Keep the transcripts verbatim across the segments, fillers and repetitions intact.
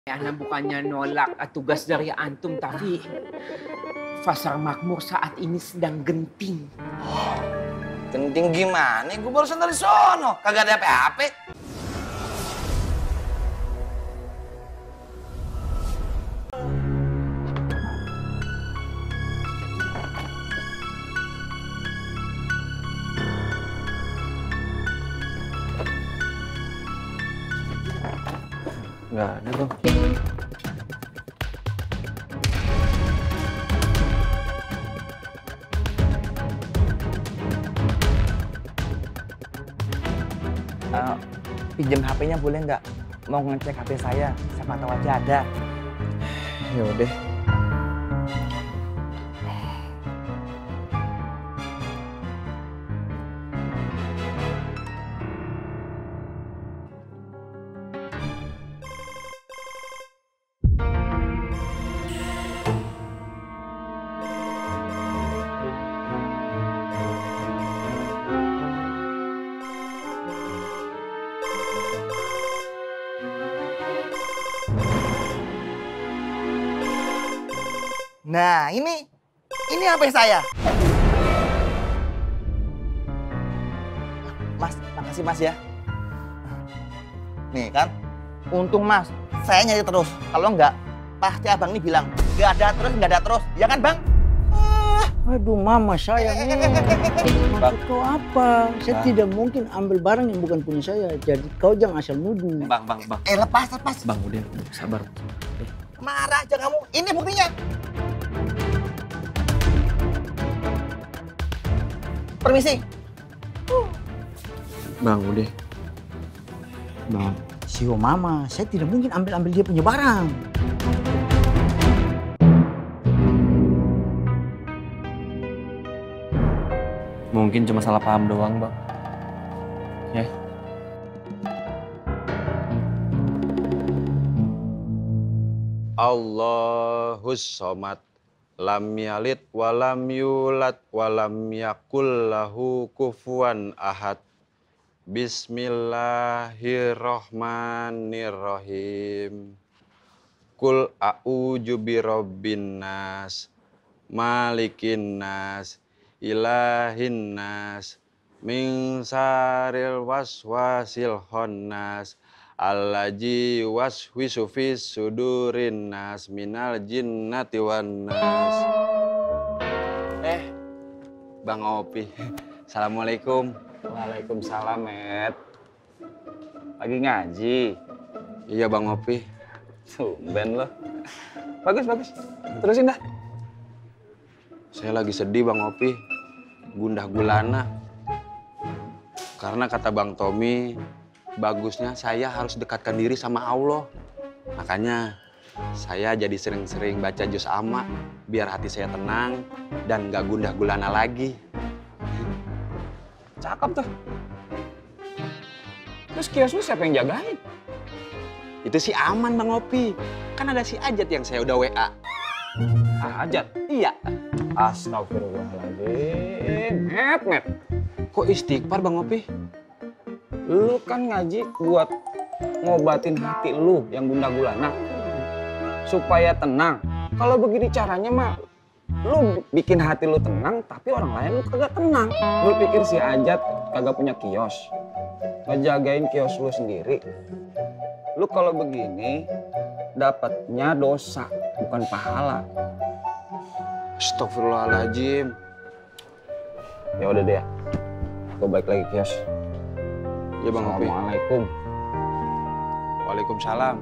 Ana bukannya nolak tugas dari antum, tapi Pasar Makmur saat ini sedang genting. Oh, genting gimana? Gue barusan dari sono, kagak ada apa-apa. Nggak ada, Bang. Uh, pinjam H P-nya boleh nggak? Mau ngecek H P saya, siapa tahu aja ada. Ya udah. Nah, ini, ini H P saya. Mas, makasih Mas ya. Nih kan, untung Mas, saya nyari terus. Kalau enggak, pasti abang ini bilang, nggak ada terus, nggak ada terus. Ya kan Bang? Aduh mama saya nih. Maksud kau apa? Saya Bang. tidak mungkin ambil barang yang bukan punya saya. Jadi kau jangan asal nuduh. Bang, bang, bang. Eh lepas, lepas. Bang, udah, udah sabar. Marah aja kamu. Ini buktinya. Permisi. Bang, udah. Bang. Sio mama, saya tidak mungkin ambil-ambil dia punya barang. Mungkin cuma salah paham doang, Bang. Ya. Allahus somad, lam yalid walam yulad walam yakul lahu kufuwan ahad. Bismillahirrohmanirrohim. Kul a'udzu birabbin nas, malikin nas, ilahin nas, min syarril waswasil khannas, allazi waswisu fis sudurin nas, minal jinnati wan nas. Eh, Bang Opi. Assalamualaikum. Waalaikumsalam, Met. Lagi ngaji? Iya, Bang Opi. Tumben lo. Bagus, bagus. Terusin dah. Saya lagi sedih, Bang Opi. Gundah gulana. Karena kata Bang Tommy, bagusnya saya harus dekatkan diri sama Allah. Makanya saya jadi sering-sering baca juz amma biar hati saya tenang dan gak gundah gulana lagi. Cakep tuh. Terus kios lu siapa yang jagain? Itu sih aman, Bang Opi. Kan ada si Ajat yang saya udah W A. Ajat? Iya. Astagfirullahaladzim. Met, Met. Kok istighfar, Bang Opi? Lu kan ngaji buat ngobatin hati lu yang gundah gulana. Supaya tenang. Kalau begini caranya mah, lu bikin hati lu tenang, tapi orang lain lu kagak tenang. Lu pikir si Ajat kagak punya kios, ngejagain kios lu sendiri. Lu kalau begini, dapatnya dosa, bukan pahala. Astagfirullahaladzim. Ya udah deh, gue balik lagi kios. Ya, Bang Opi. Assalamualaikum. Waalaikumsalam.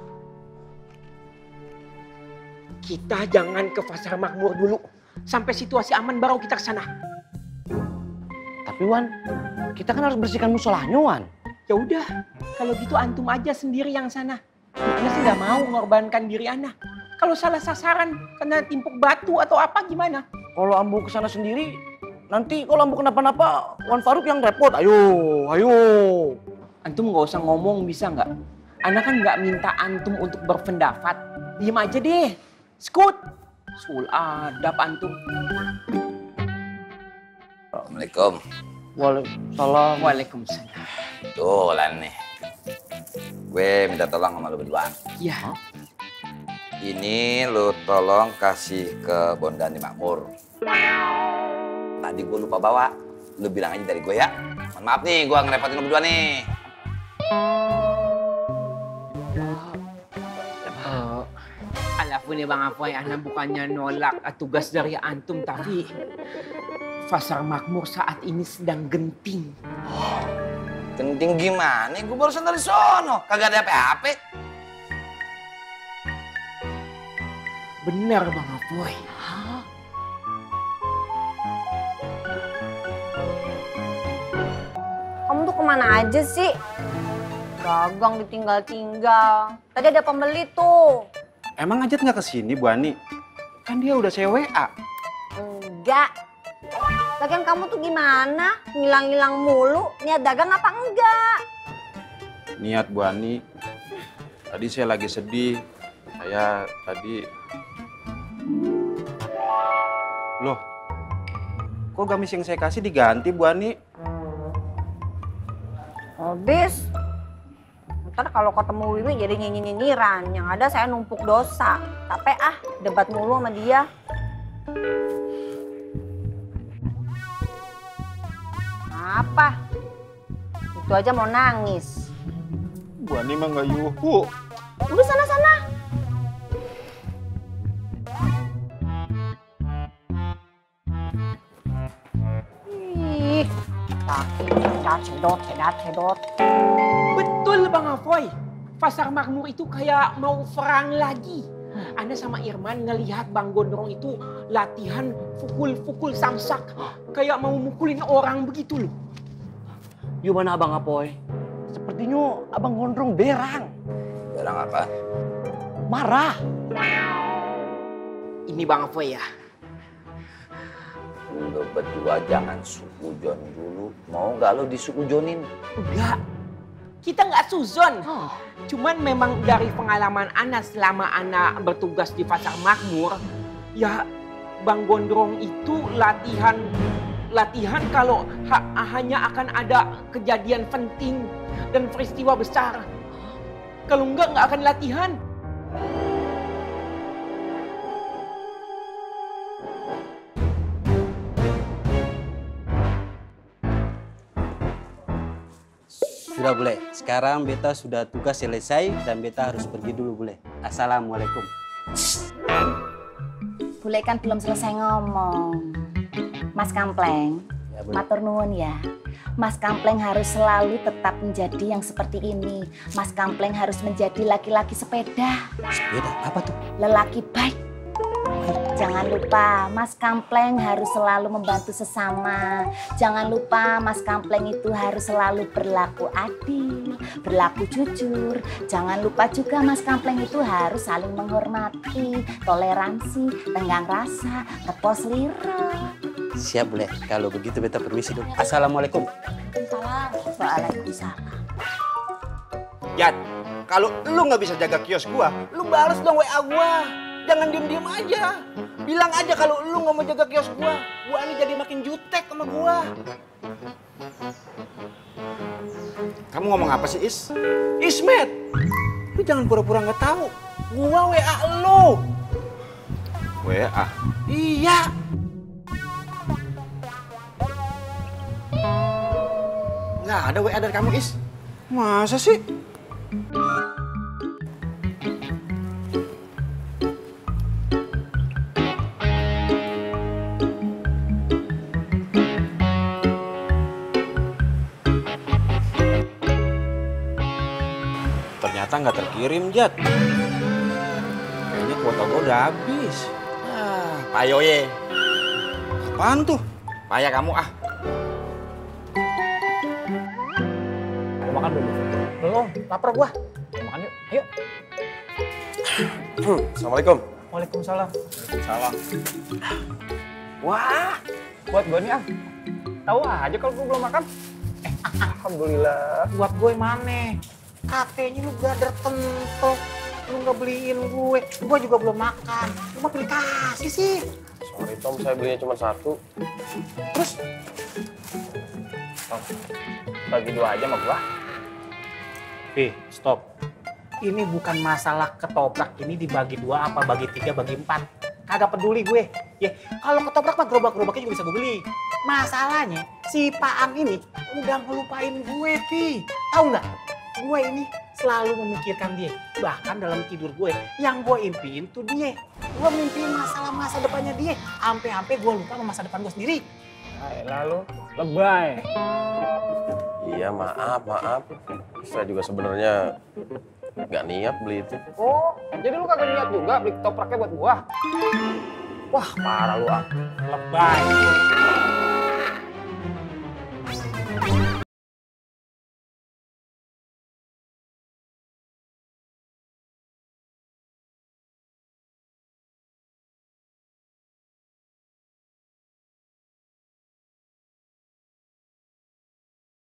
Kita jangan ke Pasar Makmur dulu. Sampai situasi aman baru kita ke sana. Tapi Wan, kita kan harus bersihkan musolahnya Wan. Ya udah, kalau gitu antum aja sendiri yang sana. Ana sih nggak mau mengorbankan diri Ana. Kalau salah sasaran kena timpuk batu atau apa gimana? Kalau Ambu kesana sendiri, nanti kalau Ambu kenapa-napa, Wan Faruk yang repot. Ayo, ayo. Antum nggak usah ngomong bisa nggak? Ana kan nggak minta antum untuk berpendapat. Diem aja deh. Skut. Sul adab antum. Assalamualaikum. Waalaikumsalam. Waalaikumsalam. Tuh lah nih. Gue minta tolong sama lu berdua. Iya. Ini lu tolong kasih ke Bondani Makmur. Tadi gue lupa bawa. Lu bilang aja dari gue ya. Mohon maaf nih, gue ngerepotin lu berdua nih. Uh, Alafun ya Bang Apoy, Ana bukannya nolak tugas dari antum, tapi Pasar Makmur saat ini sedang genting. Genting gimana? Gue barusan dari sono, kagak ada apa-apa. Bener Bang Apoy. Kamu tuh kemana aja sih? Dagang ditinggal-tinggal. Tadi ada pembeli tuh. Emang Ajat nggak kesini, Bu Ani? Kan dia udah C W A. Enggak. Lagian kamu tuh gimana? Ngilang-ngilang mulu. Niat dagang apa enggak? Niat Bu Ani. Tadi saya lagi sedih. Saya tadi... Loh, kok gamis yang saya kasih diganti Bu Ani? Habis. Ntar kalau ketemu Wiwi jadi nyinyir-nyinyiran. Yang ada saya numpuk dosa. Capek ah, debat mulu sama dia. Apa? Itu aja mau nangis. Bu Ani mah nggak yuhu. Udah sana-sana. Ih, kaki, cedat, cedot, cedat, cedot. Betul Bang Apoy, Pasar Makmur itu kayak mau perang lagi. Ana sama Irman ngelihat Bang Gondrong itu latihan pukul-pukul samsak. Kayak mau mukulin orang begitu loh. Gimana Abang Apoy? Sepertinya Abang Gondrong berang. Barang apa? Marah. Ini Bang Apoy ya. Lu berdua jangan suujon dulu. Mau nggak lu disuujonin? Enggak, kita nggak suzon. Cuman memang dari pengalaman Ana selama Ana bertugas di Pasar Makmur, ya Bang Gondrong itu latihan latihan kalau ha- hanya akan ada kejadian penting dan peristiwa besar. Kalau enggak nggak akan latihan. Sudah boleh. Sekarang beta sudah tugas selesai dan beta harus pergi dulu boleh. Assalamualaikum. Bule kan belum selesai ngomong. Mas Kampleng, Ya, boleh. matur nuwun ya. Mas Kampleng harus selalu tetap menjadi yang seperti ini. Mas Kampleng harus menjadi laki-laki sepeda. Sepeda apa tuh? Lelaki baik. Jangan lupa, Mas Kampleng harus selalu membantu sesama. Jangan lupa, Mas Kampleng itu harus selalu berlaku adil, berlaku jujur. Jangan lupa juga, Mas Kampleng itu harus saling menghormati, toleransi, tenggang rasa, tepos lira. Siap boleh. Kalau begitu beta permisi dulu. Assalamualaikum. Waalaikumsalam. Waalaikumsalam. Jad, kalau lu nggak bisa jaga kios gua, lu balas dong W A gua. Jangan diem-diem aja. Bilang aja kalau lu nggak mau jaga kios gua, gua ini jadi makin jutek sama gua. Kamu ngomong apa sih, Is? Ismet, lu jangan pura-pura nggak tahu. Gua W A lu. W A? Iya. Nggak ada W A dari kamu, Is. Masa sih? Ternyata nggak terkirim, Jat. Kayaknya kuota gue udah habis. Ah, payo ye. Apaan tuh? Payah kamu ah. Mau makan dulu? Belum, lapar gua. Makan yuk, ayo. Assalamualaikum. Waalaikumsalam. Salam. Wah, buat gue nih ah. Tahu aja kalau gue belum makan. Eh, alhamdulillah. Buat gue mana? Katanya lu gak tertentu. Lu gak beliin gue. Gue juga belum makan. Lu mah pilih kasih sih. Sorry Tom, saya belinya cuma satu. Terus? Tom, bagi dua aja sama gua. Eh, stop. ini bukan masalah ketoprak ini dibagi dua apa bagi tiga bagi empat. Kagak peduli gue. Ya, kalau ketoprak mah gerobak-gerobaknya juga bisa gue beli. Masalahnya si Paang ini udah ngelupain gue, Pi. Tahu nggak? Gue ini selalu memikirkan dia. Bahkan dalam tidur gue, yang gue impiin tuh dia. Gue mimpiin masalah masa depannya dia. Ampe-ampe gue lupa sama masa depan gue sendiri. Lalu lebay. Iya maaf, maaf. Saya juga sebenarnya nggak niat beli itu. Oh, jadi lu kagak niat juga beli ketopraknya buat gua? Wah, parah lu, ah. Lebay.